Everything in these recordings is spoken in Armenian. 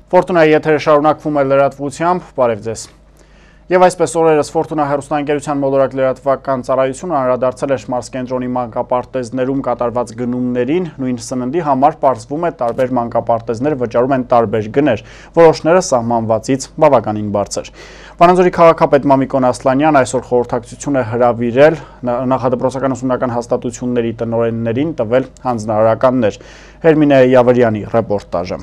Ֆորտունայի եթերը շարունակվում է լրատվությամբ, բարև ձեզ։ Եվ այսպես օրերս Ֆորտունա հեռուստաընկերության մոլորակ լրատվական ծառայությունը անդրադարձել է մարզկենտրոնի մանկապարտեզներում կատարված գնումներին, նույն սննդի համար պարզվում է տարբեր մանկապարտեզներ վճարում են տարբեր գներ, որոշները սահմանվածից բավականին բարձր։ Վանաձորի քաղաքապետ Մամիկոն Ասլանյան այսօր խորհրդակցություն է հրավիրել նախադպրոցական ուսումնական հաստատությունների տնօրեններին տվել հանձնարարականներ։ Հերմինե Յավրյանի ռեպորտաժը։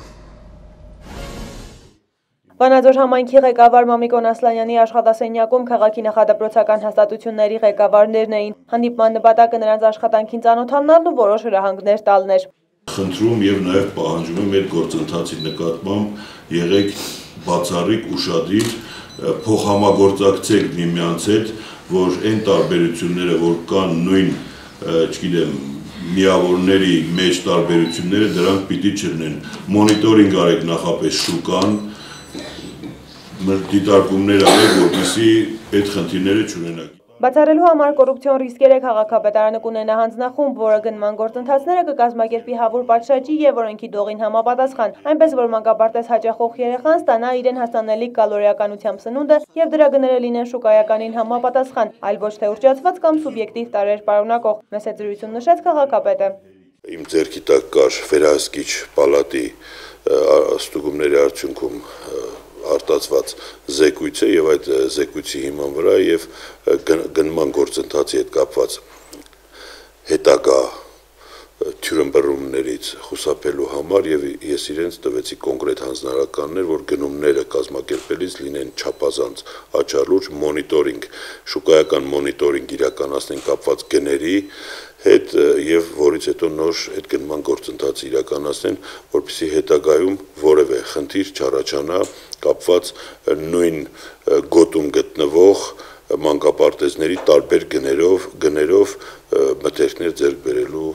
Վանաձոր համայնքի ղեկավար Մամիկոն Ասլանյանի աշխատասենյակում քաղաքի նախադպրոցական հաստատությունների ղեկավարներն էին։ Հանդիպման նպատակը նրանց աշխատանքին ծանոթանալն ու որոշ հրահանգներ տալն էր։ Խնդրում եւ նաեւ պահանջում եմ այդ գործընթացի նկատմամբ եղեք բացառիկ ուշադիր, փոխհամագործակցեք միմյանց հետ, որ այն տարբերությունները, որ կան նույն, չգիտեմ, միավորների մեջ տարբերությունները, դրանք պիտի չլինեն։ Մոնիտորինգ արեք նախապես շուկան, դիտարկումներ արեք, որպեսզի այդ խնդիրները չունենաք։ Բացառելու համար կոռուպցիոն ռիսկերը քաղաքապետարանը կունենա հանձնախումբ, որը գնման գործընթացները կկազմակերպի հավուր պատշաճի եւ օրենքի դողին համապատասխան, այնպես որ մանկապարտեզ հաճախող երեխան ստանա իրեն հասանելիք կալորիականությամբ սնունդը եւ դրա գները լինեն շուկայականին համապատասխան, այլ ոչ թե ուռճացված կամ սուբյեկտիվ տարրեր պարունակող, մեծ զրույցում նշեց քաղաքապետը։ Իմ ձեռքի տակ կար վերահսկիչ պալատի ստուգումների արդյունքում արտացված զեկույցը եւ այդ զեկույցի հիման վրա եւ գնման գործընթացի հետ կապված հետագա թյուրըմբռնումներից խուսափելու համար եւ ես իրենց տվեցի կոնկրետ հանձնարարականներ, որ գնումները կազմակերպելիս լինեն չափազանց աչառուրջ մոնիտորինգ, շուկայական մոնիտորինգ իրականացնեն կապված գների հետ եւ որից հետո նոր այդ գնման գործընթացը իրականացնեն, որպեսզի հետագայում որևէ խնդիր չառաջանա կապված նույն գոտում գտնվող մանկապարտեզների տարբեր գներով մթերքներ ձեռք բերելու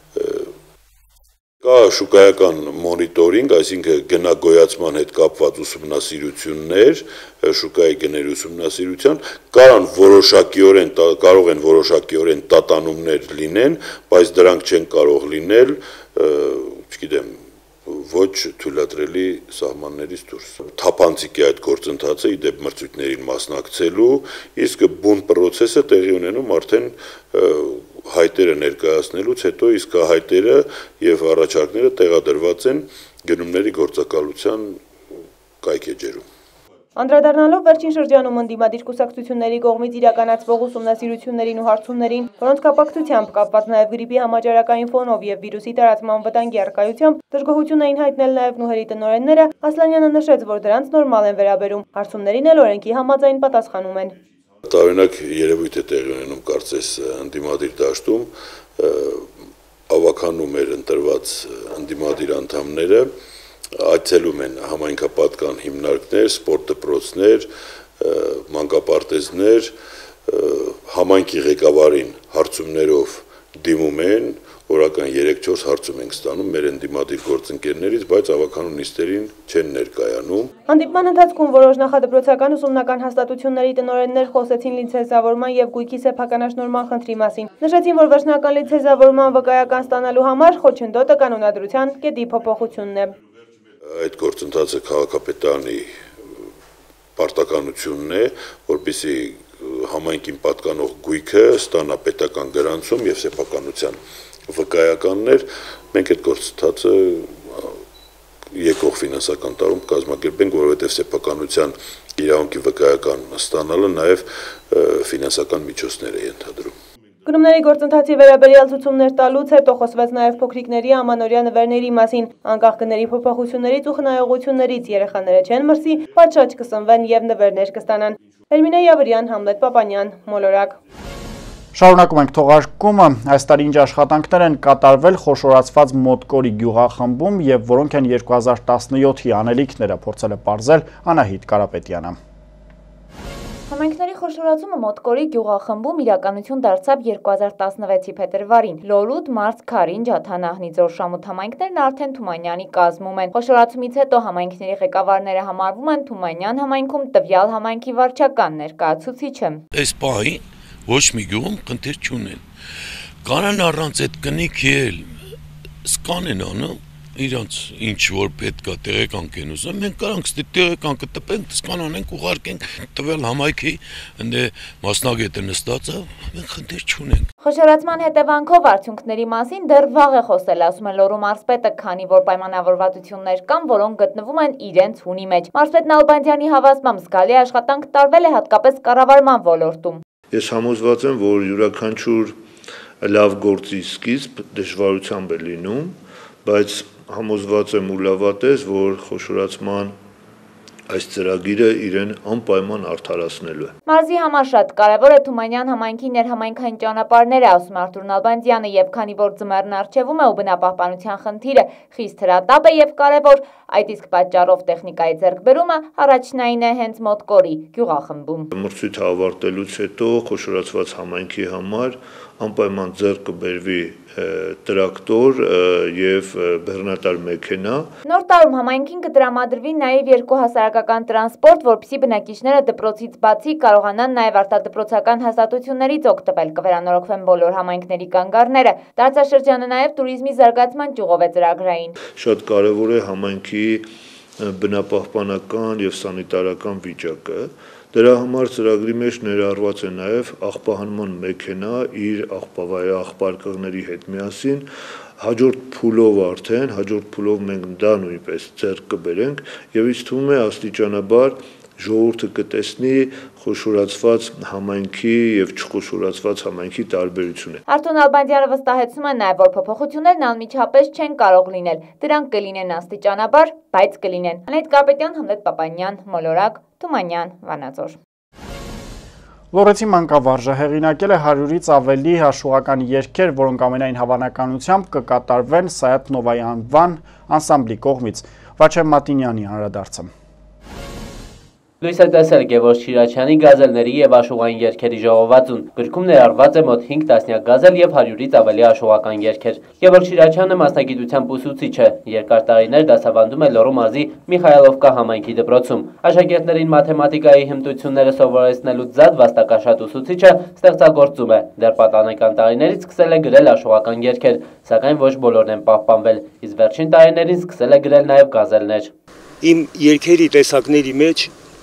կա շուկայական մոնիտորինգ, այսինքն գնագոյացման հետ կապված ուսումնասիրություններ, շուկայի գների ուսումնասիրության, կարող են որոշակիորեն տատանումներ լինեն, բայց դրանք չեն կարող լինել, չգիտեմ, ոչ թույլատրելի սահմաններից դուրս։ Թափանցիկ է այդ գործընթացը իդեպ մրցույթներին մասնակցելու, իսկ բուն պրոցեսը տեղի ունենում արդեն հայտերը ներկայացնելուց հետո, իսկ հայտերը եւ առաջարկները տեղադրված են գնումների գործակալության կայքեջերում։ Անդրադառնալով վերջին շրջանում ընդդիմադիր կուսակցությունների կողմից իրականացվող ուսումնասիրություններին ու հարցումներին, որոնց կապակցությամբ կապված նաև գրիպի համաճարակային ֆոնով եւ վիրուսի տարածման վտանգի առկայությամբ դժգոհություն էին հայտնել նաև Նուհերի տնօրենները, Ասլանյանը նշեց, որ դրանց նորմալ են վերաբերում, հարցումներին էլ օրենքի համաձայն պատասխանում են։ Տարօրինակ երևույթ է տեղի ունենում կարծես ընդդիմադիր դաշտում, ավականում էր ընտրված ընդդիմադիր անդամները այցելում են համայնքապատկան հիմնարկներ, սպորտ դպրոցներ, մանկապարտեզներ, համայնքի ղեկավարին հարցումներով դիմում են, օրական 3-4 հարցում ենք ստանում մեր ընդդիմադիր գործընկերներից, բայց ավականու նիստերին չեն ներկայանում։ Հանդիպման ընթացքում որոշ նախադպրոցական ուսումնական հաստատությունների տնօրեններ խոսեցին լիցենզավորման եւ գույքի սեփականաշնորհման խնդրի մասին։ Նշեցին, որ վերջնական լիցենզավորման վկայական ստանալու համար խոչընդոտը կանոնադրության կետի փոփոխությունն է։ Այդ գործընթացը քաղաքապետարանի պարտականությունն է, որպեսզի համայնքին պատկանող գույքը ստանա պետական գրանցում եւ սեփականության վկայականներ, մենք այդ գործընթացը եկող ֆինանսական տարում կազմակերպենք, որովհետեւ սեփականության իրավունքի վկայական ստանալը նաեւ ֆինանսական միջոցներ է ենթադրում։ Գնումների գործընթացի վերաբերյալ ցուցումներ տալուց հետո խոսվեց նաև փոքրիկների ամանորյա նվերների մասին, անկախ գների փոփոխություններից ու խնայողություններից երեխաները չեն մրսի, պատշաճ կսնվեն եւ նվերներ կստանան։ Հերմինե Յավրյան, Համլետ Պապանյան, Մոլորակ։ Շարունակում ենք թողարկումը, այս տարի ինչ աշխատանքներ են կատարվել խոշորացված Մոտկորի գյուղախմբում եւ որոնք են 2017-ի անելիքները, փորձել է պարզել Անահիտ Կարապետյանը։ Համայնքների խոշորացումը Մոտկորի գյուղախմբում իրականություն դարձավ 2016-ի փետրվարին։ Լոլուտ, Մարզ, Քարին, Ջաթանահնի, Ձորշամուտ համայնքներն արդեն Թումանյանի կազմում են։ Խոշորացումից հետո համայնքների ղեկավարները համարվում են Թումանյան համայնքում տվյալ համայնքի վարչական ներկայացուցիչը։ Այս պահին ոչ մի գյուղում խնդիր չունեն։ Կանան առանց այդ կնիքի էլ սկանեն անում իրանց ինչ որ պետք է տեղեկանք են ուզում, մենք կարանք ստի տեղեկանքը տպենք, սկանանենք, ուղարկենք տվյալ համայնքի մասնագետը նստած է, մենք խնդիր չունենք։ Խոշորացման հետևանքով արդյունքների մասին դեռ վաղ է խոսել, ասում է Լոռու մարզպետը, քանի որ պայմանավորվածություններ կան, որոնք գտնվում են իրենց հունի մեջ։ Մարզպետ Նալբանդյանի հավաստմամբ զգալի աշխատանք տարվել է հատկապես կառավարման ոլորտում։ Ես համոզված եմ, որ յուրաքանչյուր լավ գործի սկիզբ դժվարությամբ է լինում, բայց համոզված եմ ու լավատես, որ խոշորացման այս ծրագիրը իրեն անպայման արդարացնելու է։ Մարզի համար շատ կարևոր է Թումանյան համայնքի ներհամայնքային ճանապարհները, ասում է Արտուր Նալբանդյանը, եւ քանի որ ձմեռն առջևում է ու բնապահպանության խնդիրը խիստ հրատապ է եւ կարևոր, այդ իսկ պատճառով տեխնիկայի ձեռքբերումը առաջնային է հենց Մոտկորի գյուղախմբում։ Մրցույթը ավարտելուց հետո խոշորացված համայնքի համար անպայման ձեռք կբերվի տրակտոր եւ բեռնատար մեքենա։ Նոր տարում համայնքին կտրամադրվի նաեւ 2 հասարակական տրանսպորտ, որպեսզի բնակիչները դպրոցից բացի կարողանան նաեւ արտադպրոցական հաստատություններից օգտվել, կվերանորոգվեն բոլոր համայնքների կանգառները։ Տարածաշրջանը նաեւ туриզմի զարգացման ճյուղով է ծրագրային։ Շատ կարևոր է համայնքի բնապահպանական եւ սանիտարական վիճակը։ Դրա համար ծրագրի մեջ ներառված է նաև աղբահանման մեքենա իր աղբարկղների հետ միասին, հաջորդ փուլով մենք դա նույնպես ձեռք կբերենք եւ ինձ թվում է աստիճանաբար ժողովուրդը կտեսնի խոշորացված համայնքի եւ չխոշորացված համայնքի տարբերությունը։ Արտուր Նալբանդյանը վստահեցնում է նաեւ, որ փոփոխություններն անմիջապես չեն կարող լինել, դրանք կլինեն աստիճանաբար, բայց կլինեն։ Անետ Կարպետյան, Հմլետ Պապանյան, Մոլորակ, Թումանյան, Վանաձոր։ Լոռեցի մանկավարժը հեղինակել է 100-ից ավելի հաշուղական երգեր, որոնք ամենայն հավանականությամբ կկատարվեն Սայաթ Նովայի անվան անսամբլի կողմից։ Վաչե Մատինյանի անդրադարձը։ Լույս է տեսել Գևորգ Շիրաչյանի գազելների եւ աշուղային երգերի ժողովածուն։ Գրքում ներառված է մոտ 5 տասնյակ գազել եւ 100-ից ավելի աշուղական երգեր։ Գևորգ Շիրաչյանը մասնագիտությամբ ուսուցիչ է, երկար տարիներ դասավանդում է Լոռու մարզի Միխայելովկա համայնքի դպրոցում։ Աշակերտներին մաթեմատիկայի հմտությունները սովորեցնելուց զատ վաստակաշատ ուսուցիչը ստեղծագործում է։ Դեռ պատանեկան տարիներից սկսել է գրել աշուղական երգեր, սակայն ոչ բոլորն են պահպանվել, իսկ վերջին տարիներին սկսել է գրել նաեւ գազելներ։ Իմ երգերի տեսակների մեջ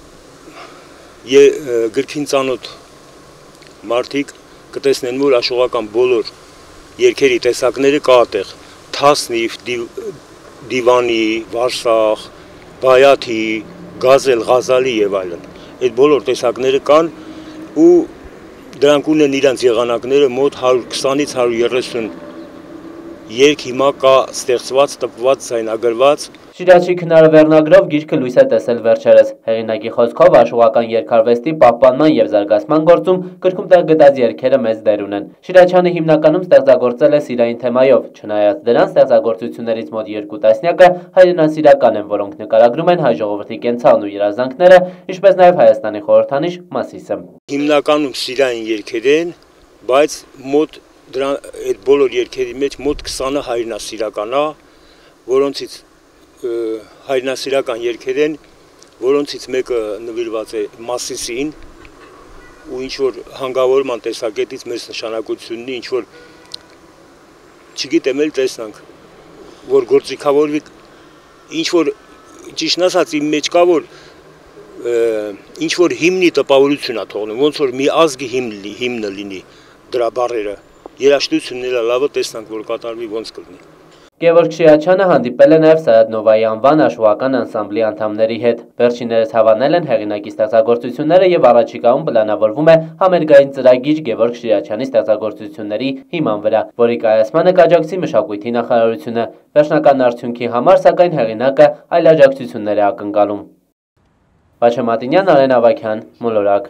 գրքին ծանոթ մարդիկ կտեսնեն, որ աշուղական բոլոր երգերի տեսակները կա այդտեղ, թասնիվ, դիվանի, վարսախ, բայաթի, գազել, ղազալի եւ այլն։ Այդ բոլոր տեսակները կան ու դրանք ունեն իրենց եղանակները մոտ 120-ից 130 երգ հիմա կա ստեղծված, տպված, ձայնագրված։ Շիրաչի քնարը վերնագրով գիրքը լույս է տեսել վերջերս։ Հեղինակի խոսքով աշուղական երգարվեստի պահպանման եւ զարգացման գործում գրքում տեղ գտած երգերը մեծ դեր ունեն։ Շիրաչյանը հիմնականում ստեղծագործել է սիրային թեմայով, չնայած դրան ստեղծագործություններից մոտ 2 տասնյակը հայրենասիրական են, որոնք նկարագրում են հայ ժողովրդի կենցաղն ու երազանքները, ինչպես նաեւ Հայաստանի խորհրդանիշ Մասիսը։ Հիմնականում սիրային երգեր են, բայց մոտ այդ բոլոր երգերի մեջ մոտ 20-ը հայրենասիրական է, որոնցից հայրենասիրական երգեր են, որոնցից մեկը նվիրված է Մասիսին ու ինչ-որ հանգավորման տեսակետից մեծ նշանակությունն ունի, ինչ-որ չգիտեմ էլ տեսնանք, որ գործիքավորվի, ինչ-որ ճիշտ ասած իմ մեջ կա, որ ինչ-որ հիմնի տպավորություն է թողնում, ոնց որ մի ազգի հիմնը լինի դրա բառերը, երաժշտությունն էլ լավը տեսնանք, որ կատարվի ոնց կլինի։ Գևորգ Շիրաչյանը հանդիպել է նաև Սայաթ Նովայի անվան աշուղական անսամբլի անդամների հետ։ Վերջիններս հավանել են հեղինակի ստեղծագործությունները եւ առաջիկայում պլանավորվում է համերգային ծրագիր Գևորգ Շիրաչյանի ստեղծագործությունների հիման վրա, որի կայացմանը կաջակցի մշակույթի նախարարությունը։ Վերջնական արդյունքի համար սակայն հեղինակը այլ աջակցություններ է ակնկալում։ Վաչե Մատինյան, Արեն Ավագյան, Մոլորակ։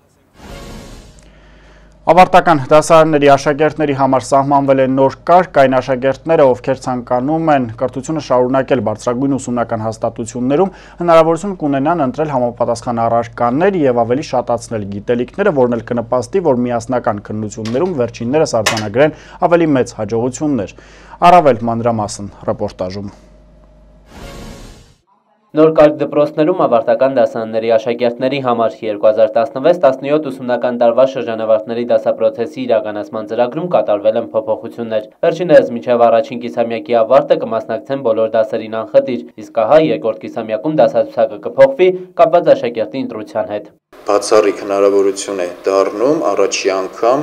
Ավարտական դասարանների աշակերտների համար սահմանվել է նոր կարգ, այն աշակերտները, ովքեր ցանկանում են կրթությունը շարունակել բարձրագույն ուսումնական հաստատություններում, հնարավորություն կունենան ընտրել համապատասխան առարկաներ եւ ավելի շատացնել գիտելիքները, որն էլ կնպաստի, որ միասնական քննություններում վերջիններս արձանագրեն ավելի մեծ հաջողություններ։ Առավել մանրամասն ռեպորտաժում։ Նոր կարգ դպրոցներում ավարտական դասարանների աշակերտների համար 2016-17 ուսումնական տարվա շրջանավարտների դասապրոցեսի իրականացման ծրագրում կատարվել են փոփոխություններ։ Վերջիններս մինչև առաջին կիսամյակի ավարտը կմասնակցեն բոլոր դասերին անխտիր, իսկ ահա երկրորդ կիսամյակում դասացուցակը կփոխվի կապված աշակերտի ընտրության հետ։ Բացառիկ հնարավորություն է դառնում առաջի անգամ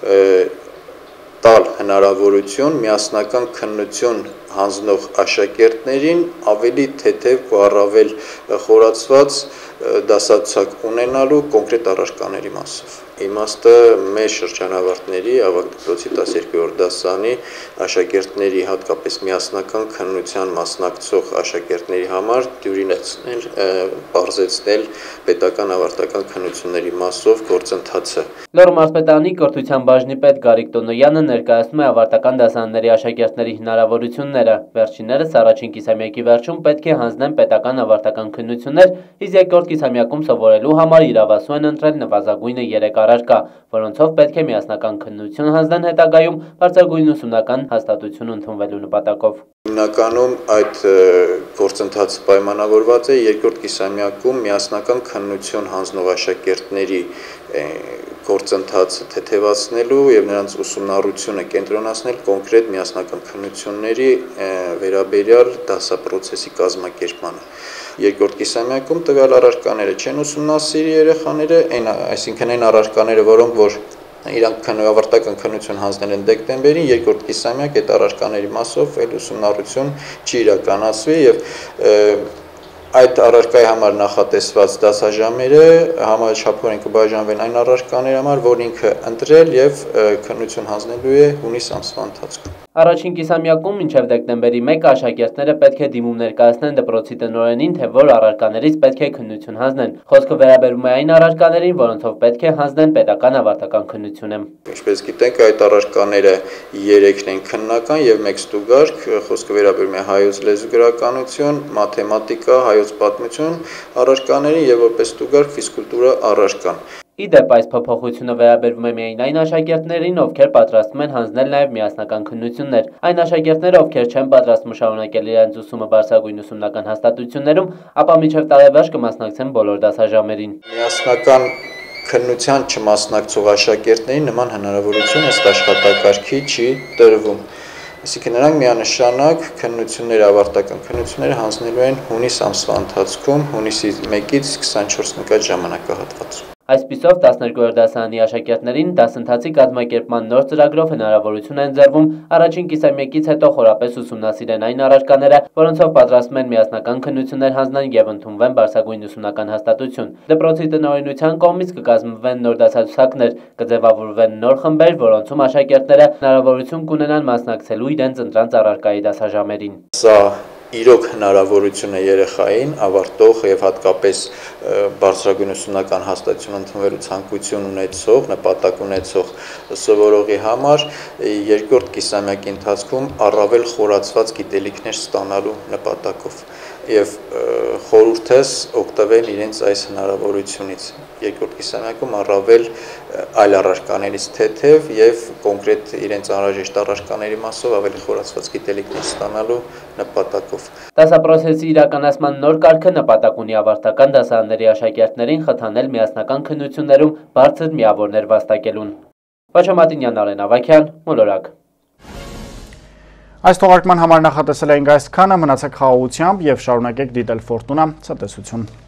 տալ հնարավորություն միասնական քննություն հանձնող աշակերտներին ավելի թեթև ու առավել խորացված դասացուցակ ունենալու կոնկրետ առարկաների մասով։ Իմաստը մեր շրջանավարտների ավագ դպրոցի 12-րդ դասարանի աշակերտների հատկապես միասնական քննության մասնակցող աշակերտների համար դյուրինեցնել, բարձեցնել պետական ավարտական քննությունների մասով գործընթացը։ Լոռու մարզպետարանի կրթության բաժնի պետ Գարիկ Տոնոյանը ներկայացնում է ավարտական դասարանների աշակերտների հնարավորությունները։ Վերջիններս առաջին կիսամյակի վերջում պետք է հանձնեն պետական ավարտական քննություններ, իսկ երկրորդ կիսամյակում սովորելու համար իրավասու են ընտրել նվազագույնը 3 առարկա, որոնցով պետք է միասնական քննություն հանձնեն հետագայում բարձրագույն ուսումնական հաստատություն ընդունվելու նպատակով։ Հիմնականում այդ գործընթացը պայմանավորված է երկրորդ կիսամյակում միասնական քննություն հանձնող աշակերտների գործընթացը թեթևացնելու եւ նրանց ուսումնառությունը կենտրոնացնել կոնկրետ միասնական քննությունների վերաբերյալ դասապրոցեսի կազմակերպմանը։ Երկրորդ կիսամյակում տվյալ առարկաները չեն ուսումնասիրի երեխաները, այսինքն այն առարկաները, որոնք որ իրանք ավարտական քննություն հանձնել են դեկտեմբերին, երկրորդ կիսամյակ այդ առարկաների մասով այլ ուսումնառություն չի իրականացվի եւ այդ առարկայի համար նախատեսված դասաժամերը համաչափորեն կբաժանվեն այն առարկաների համար, որ ինքը ընտրել եւ քննություն հանձնելու է հունիս ամսվա ընթացքում։ Առաջին կիսամյակում մինչև դեկտեմբերի 1 աշակերտները պետք է դիմում ներկայացնեն դպրոցի տնօրենին, թե որ առարկաներից պետք է քննություն հանձնեն։ Խոսքը վերաբերում է այն առարկաներին, որոնցով պետք է հանձնեն պետական ավարտական քննությունը։ Ինչպես գիտենք, այդ առարկաները 3-ն են քննական եւ 1 ստուգարք, խոսքը վերաբերում է հայոց լեզու գրականություն, մաթեմատիկա, հայոց պատմություն առարկաներին եւ որպես ստուգարք ֆիզկուլտուրա առարկան։ Իդեպ այս փոփոխությունը վերաբերվում է միայն այն աշակերտներին, ովքեր պատրաստվում են հանձնել նաև միասնական քննություններ։ Այն աշակերտները, ովքեր չեն պատրաստվում շարունակել իրենց ուսումը բարձրագույն ուսումնական հաստատություններում, ապա մինչև տարեվերջ կմասնակցեն բոլոր դասաժամերին։ Միասնական քննության չմասնակցող աշակերտներին նման հնարավորություն ըստ աշխատակարգի չի տրվում։ Այսինքն նրանք միանշանակ քննությունները, ավարտական քննությունները հանձնելու են հունիս ամսվա ընթացքում, հունիսի 1-ից 24 նկատ ժամանակահատվածում։ Այսպիսով 12-րդ դասարանի աշակերտներին դասընթացի կազմակերպման նոր ծրագրով հնարավորություն է ընձեռվում առաջին կիսամյակից հետո խորապես ուսումնասիրեն այն առարկաները, որոնցով պատրաստվում են միասնական քննություններ հանձնեն եւ ընդունվեն բարձրագույն ուսումնական հաստատություն։ Դպրոցի տնօրինության կողմից կկազմվեն նոր դասացուցակներ, կձևավորվեն նոր խմբեր, որոնցում աշակերտները հնարավորություն կունենան մասնակցելու իրենց ընտրած առարկայի դասաժամերին։ Սա իրոք հնարավորություն է երեխային ավարտող եւ հատկապես բարձրագույն ուսումնական հաստատություն ընդունվելու ցանկություն ունեցող, նպատակ ունեցող սովորողի համար երկրորդ կիսամյակի ընթացքում առավել խորացված գիտելիքներ ստանալու նպատակով եւ խորհուրդս օգտվել իրենց այս հնարավորությունից երկրորդ կիսամյակում առավել այլ առարկաներից թեթև եւ կոնկրետ իրենց անհրաժեշտ առարկաների մասով ավելի խորացված գիտելիքներ ստանալու նպատակով։ Դասապրոցեսի իրականացման նոր կարգը նպատակ ունի ավարտական դասարանների աշակերտներին խթանել միասնական քննություններում բարձր միավորներ վաստակելուն։ Վաչամատինյան, Արեն Ավագյան, Մոլորակ։ Այս թողարկման համար նախատեսել էինք այսքանը, մնացեք խաղաղությամբ եւ շարունակեք դիտել Ֆորտունա ցտեսություն։